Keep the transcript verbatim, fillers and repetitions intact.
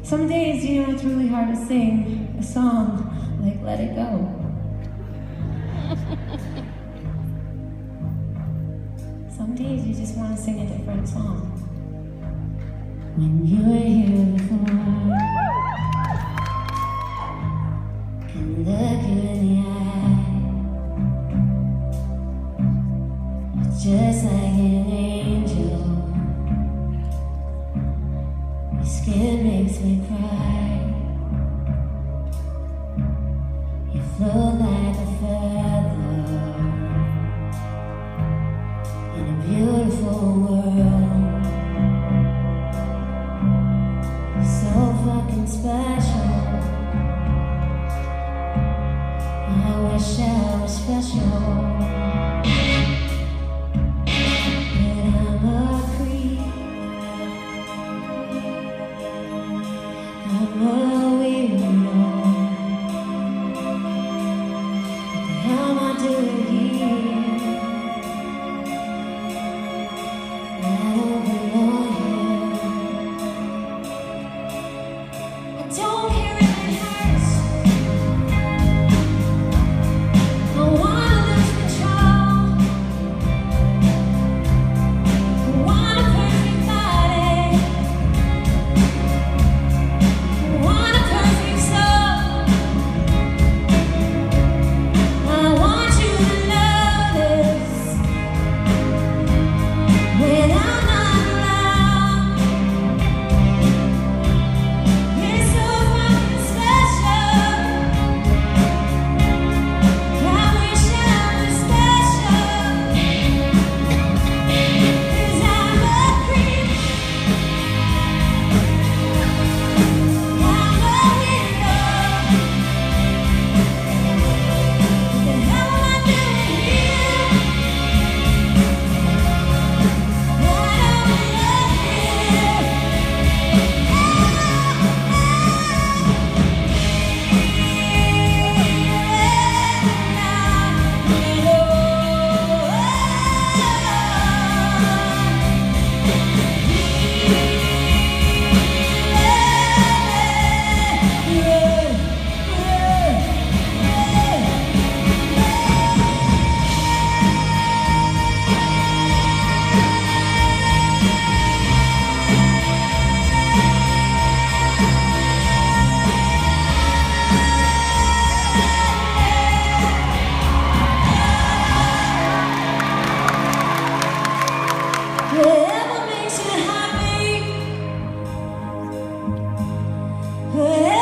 Some days, you know, it's really hard to sing a song like Let It Go. Some days you just want to sing a different song. When you were here before, can look you in the eye, you're just like an angel. Your skin makes me cry. You float like a feather in a beautiful world. You're so fucking special. I wish I was special. But I'm a creep. I'm a weirdo. What the hell am I doing here? I don't belong here. I don't care if it hurts. I wanna lose control. I want a perfect body. I want a perfect soul. I want you to notice when I'm not around. You're so fucking special. I wish I was special. 'Cause I'm a creep. I'm a weirdo. What the hell am I doing here? I don't belong here. Whatever makes you happy, whatever